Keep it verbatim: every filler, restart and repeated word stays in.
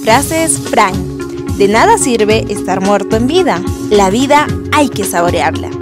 frase es Frank: de nada sirve estar muerto en vida, la vida hay que saborearla.